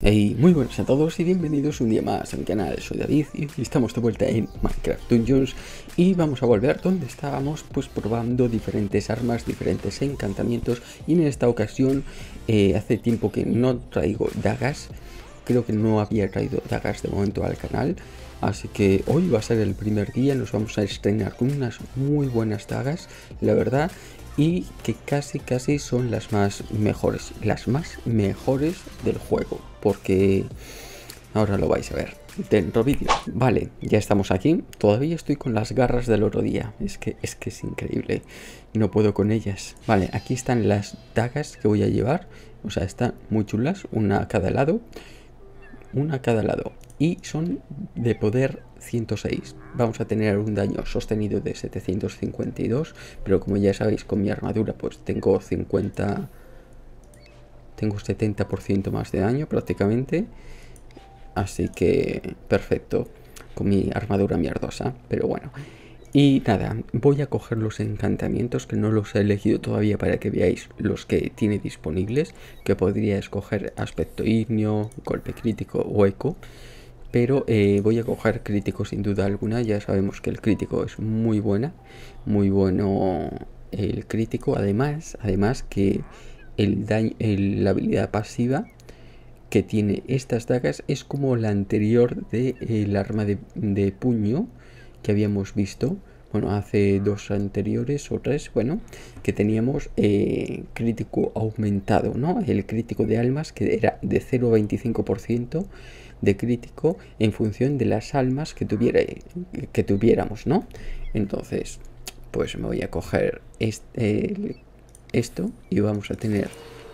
Hey, muy buenas a todos y bienvenidos un día más a mi canal. Soy David y estamos de vuelta en Minecraft Dungeons y vamos a volver donde estábamos, pues probando diferentes armas, diferentes encantamientos. Y en esta ocasión hace tiempo que no traigo dagas. Creo que no había traído dagas de momento al canal, así que hoy va a ser el primer día. Nos vamos a estrenar con unas muy buenas dagas, la verdad, y que casi son las más mejores del juego, porque ahora lo vais a ver dentro vídeo. Vale, ya estamos aquí. Todavía estoy con las garras del otro día, es que es increíble, no puedo con ellas. Vale, aquí están las dagas que voy a llevar, o sea, están muy chulas, una a cada lado, y son de poder 106. Vamos a tener un daño sostenido de 752, pero como ya sabéis, con mi armadura pues tengo 70% más de daño prácticamente, así que perfecto con mi armadura mierdosa. Pero bueno, y nada, voy a coger los encantamientos que no los he elegido todavía para que veáis los que tiene disponibles, que podría escoger aspecto ígneo, golpe crítico o eco, pero voy a coger crítico sin duda alguna. Ya sabemos que el crítico es muy bueno el crítico. Además que el daño, la habilidad pasiva que tiene estas dagas es como la anterior del arma de puño que habíamos visto, bueno, hace dos anteriores o tres, bueno, que teníamos crítico aumentado, ¿no? El crítico de almas, que era de 0 a 25% de crítico en función de las almas que tuviéramos, ¿no? Entonces, pues me voy a coger esto y vamos a tener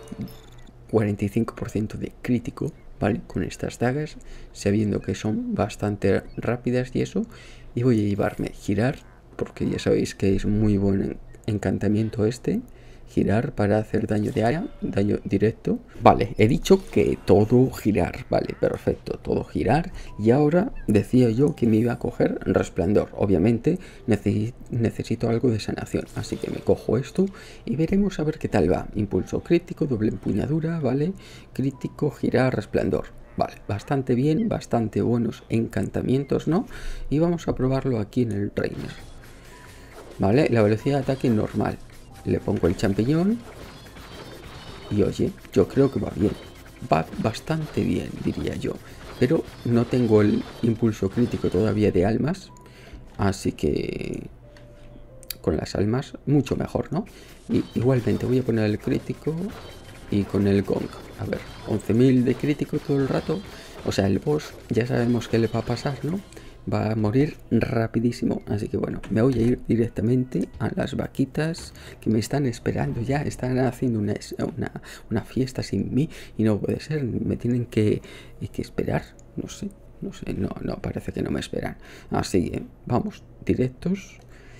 45% de crítico, ¿vale? Con estas dagas, sabiendo que son bastante rápidas y eso. Y voy a llevarme girar, porque ya sabéis que es muy buen encantamiento este. Girar para hacer daño de área, daño directo. Vale, he dicho que todo girar, vale, perfecto, todo girar. Y ahora decía yo que me iba a coger resplandor. Obviamente necesito algo de sanación, así que me cojo esto y veremos a ver qué tal va. Impulso crítico, doble empuñadura, vale, crítico, girar, resplandor. Vale, bastante bien, bastante buenos encantamientos, ¿no? Y vamos a probarlo aquí en el trainer. Vale, la velocidad de ataque normal. Le pongo el champiñón y oye, yo creo que va bien. Va bastante bien, diría yo. Pero no tengo el impulso crítico todavía de almas, así que con las almas mucho mejor, ¿no? Y igualmente voy a poner el crítico y con el gong. A ver, 11.000 de crítico todo el rato. O sea, el boss ya sabemos qué le va a pasar, ¿no? Va a morir rapidísimo, así que bueno, me voy a ir directamente a las vaquitas que me están esperando ya. Están haciendo una fiesta sin mí y no puede ser, me tienen que esperar. No sé, no, parece que no me esperan. Así que vamos directos.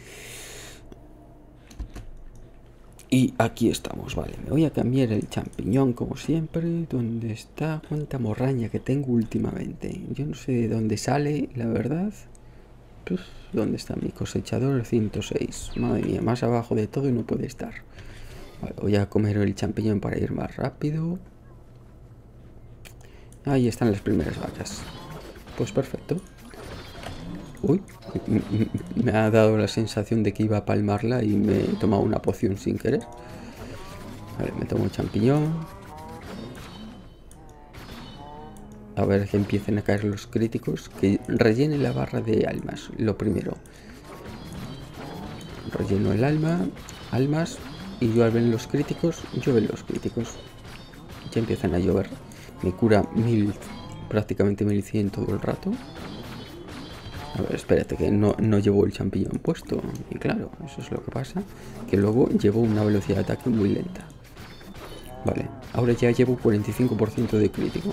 Y aquí estamos, vale, me voy a cambiar el champiñón como siempre. ¿Dónde está? Cuánta morraña que tengo últimamente. Yo no sé de dónde sale, la verdad. Pues, ¿dónde está mi cosechador? El 106. Madre mía, más abajo de todo y no puede estar. Vale, voy a comer el champiñón para ir más rápido. Ahí están las primeras vacas. Pues perfecto. Uy, me ha dado la sensación de que iba a palmarla y me he tomado una poción sin querer. Vale, me tomo el champiñón. A ver que empiecen a caer los críticos. Que rellene la barra de almas, lo primero. Relleno el almas. Y llueven los críticos. Ya empiezan a llover. Me cura 1000, prácticamente 1100 todo el rato. A ver, espérate, que no llevo el champiñón puesto. Y claro, eso es lo que pasa, que luego llevo una velocidad de ataque muy lenta. Vale, ahora ya llevo 45% de crítico.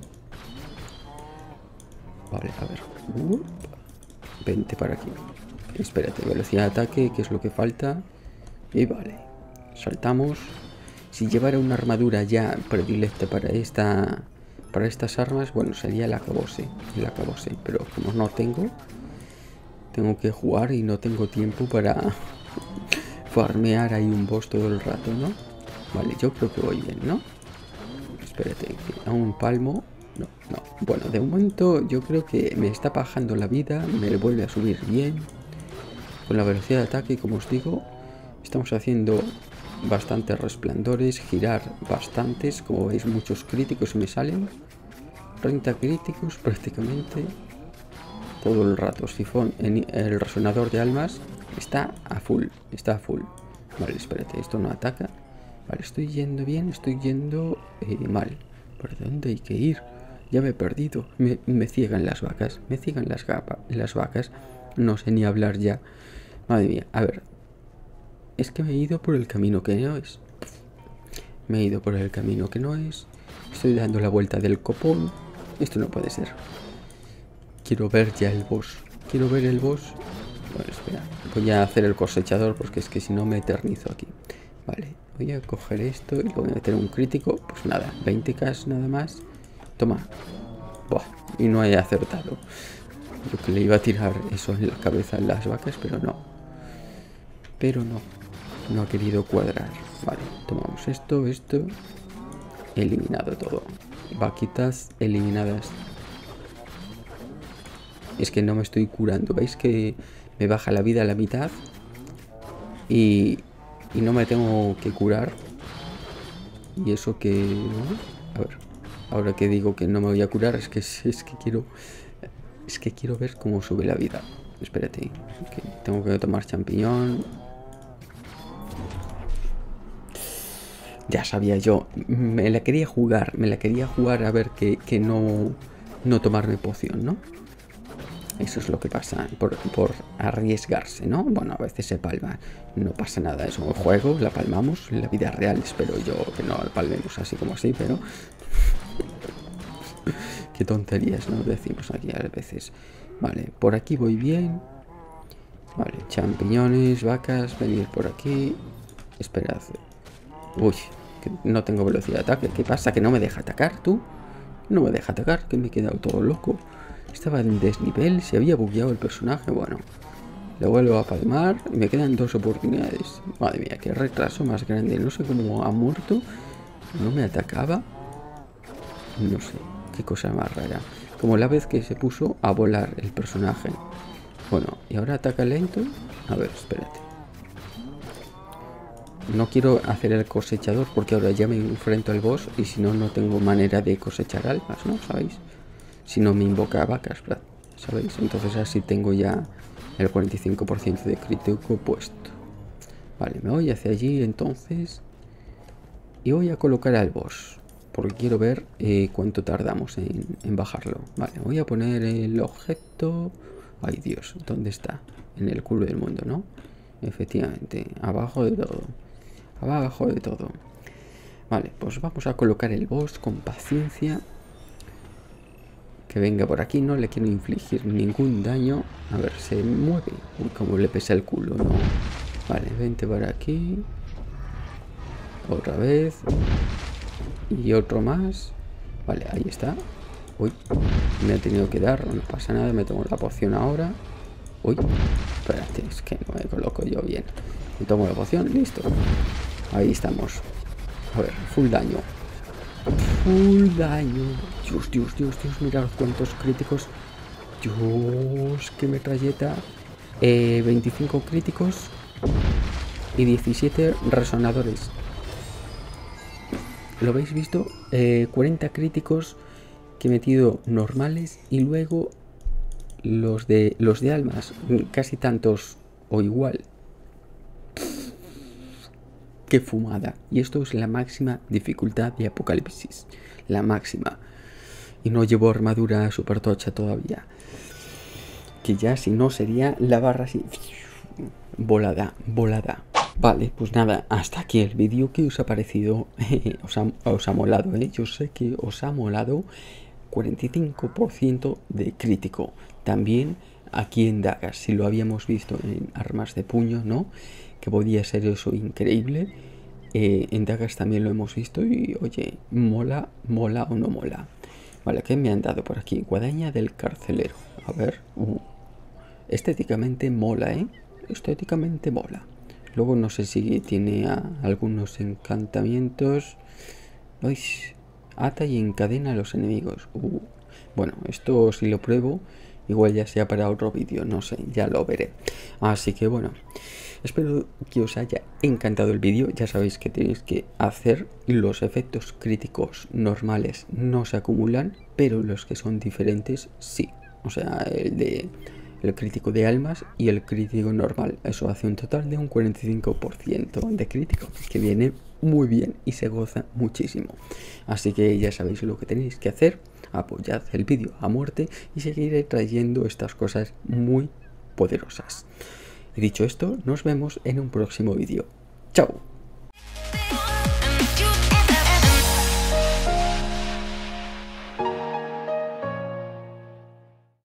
Vale, a ver. Vente para aquí. Espérate, velocidad de ataque, que es lo que falta. Y vale, saltamos. Si llevara una armadura ya predilecta para estas armas, bueno, sería el acabose, pero como no tengo que jugar y no tengo tiempo para farmear ahí un boss todo el rato, ¿no? Vale, yo creo que voy bien, ¿no? Espérate, a un palmo no. Bueno, de momento yo creo que me está bajando la vida, me vuelve a subir bien. Con la velocidad de ataque, como os digo, estamos haciendo bastantes resplandores, girar bastantes, como veis muchos críticos me salen. 30 críticos prácticamente todo el rato. Sifón, el resonador de almas está a full, Vale, espérate, esto no ataca. Vale, estoy yendo bien, estoy yendo mal. ¿Por dónde hay que ir? Ya me he perdido. Me ciegan las vacas, me ciegan las vacas. No sé ni hablar ya. Madre mía, a ver. Es que me he ido por el camino que no es. Me he ido por el camino que no es. Estoy dando la vuelta del copón. Esto no puede ser. Quiero ver ya el boss. Quiero ver el boss. Bueno, espera. Voy a hacer el cosechador porque es que si no me eternizo aquí. Vale, voy a coger esto y le voy a meter un crítico. Pues nada, 20k nada más. Toma. Buah, y no he acertado. Yo que le iba a tirar eso en la cabeza a las vacas, pero no. No ha querido cuadrar. Vale, tomamos esto. Eliminado todo. Vaquitas eliminadas. Es que no me estoy curando. ¿Veis que me baja la vida a la mitad? Y no me tengo que curar. Y eso que... A ver, ahora que digo que no me voy a curar, es que quiero... Es que quiero ver cómo sube la vida. Espérate, que tengo que tomar champiñón. Ya sabía yo. Me la quería jugar a ver que no tomarme poción, ¿no? Eso es lo que pasa por arriesgarse, ¿no? Bueno, a veces se palma. No pasa nada, es un juego, la palmamos. En la vida real espero yo que no la palmemos así como así, pero... Qué tonterías nos decimos aquí a veces. Vale, por aquí voy bien. Vale, champiñones, vacas, venir por aquí. Esperad. Uy, que no tengo velocidad de ataque. ¿Qué pasa? ¿Que no me deja atacar, tú? No me deja atacar, que me he quedado todo loco. Estaba en desnivel, se había bugueado el personaje. Bueno, le vuelvo a palmar y me quedan 2 oportunidades. Madre mía, qué retraso más grande. No sé cómo ha muerto. No me atacaba. No sé, qué cosa más rara. Como la vez que se puso a volar el personaje. Bueno, y ahora ataca lento. A ver, espérate. No quiero hacer el cosechador porque ahora ya me enfrento al boss y si no, no tengo manera de cosechar almas, ¿no? ¿Sabéis? Si no me invoca a vacas, ¿sabéis? Entonces así tengo ya el 45% de crítico puesto. Vale, me voy hacia allí entonces y voy a colocar al boss porque quiero ver cuánto tardamos en bajarlo. Vale, voy a poner el objeto... Ay Dios, ¿dónde está? En el culo del mundo, ¿no? Efectivamente, abajo de todo. Abajo de todo. Vale, pues vamos a colocar el boss con paciencia. Que venga por aquí, no le quiero infligir ningún daño. A ver, se mueve. Uy, como le pesa el culo, ¿no? Vale, vente por aquí. Otra vez. Y otro más. Vale, ahí está. Uy, me ha tenido que dar, no pasa nada, me tomo la poción ahora. Uy, espérate, es que no me coloco yo bien. Me tomo la poción, listo. Ahí estamos. A ver, full daño. Full daño. Dios, Dios, Dios, Dios, mirad cuántos críticos. Dios, qué metralleta. 25 críticos y 17 resonadores. ¿Lo habéis visto? 40 críticos que he metido normales y luego los de almas, casi tantos o igual. Qué fumada. Y esto es la máxima dificultad de Apocalipsis. La máxima. Y no llevo armadura super tocha todavía. Que ya si no sería la barra así. Volada, volada. Vale, pues nada, hasta aquí el vídeo. ¿Qué os ha parecido? Os ha molado, ¿eh? Yo sé que os ha molado. 45% de crítico. También aquí en dagas, si lo habíamos visto en armas de puño, ¿no? Que podía ser eso increíble. En dagas también lo hemos visto y oye, mola o no mola. Vale, ¿qué me han dado por aquí? Guadaña del carcelero. A ver, estéticamente mola, ¿eh? Estéticamente mola. Luego no sé si tiene algunos encantamientos. Uy, ata y encadena a los enemigos. Bueno, esto si lo pruebo, igual ya sea para otro vídeo, no sé, ya lo veré. Así que bueno, espero que os haya encantado el vídeo. Ya sabéis que tenéis que hacer. Los efectos críticos normales no se acumulan, pero los que son diferentes sí. O sea, el crítico de almas y el crítico normal. Eso hace un total de un 45% de crítico, que viene muy bien y se goza muchísimo. Así que ya sabéis lo que tenéis que hacer. Apoyad el vídeo a muerte y seguiré trayendo estas cosas muy poderosas. Y dicho esto, nos vemos en un próximo vídeo. ¡Chao!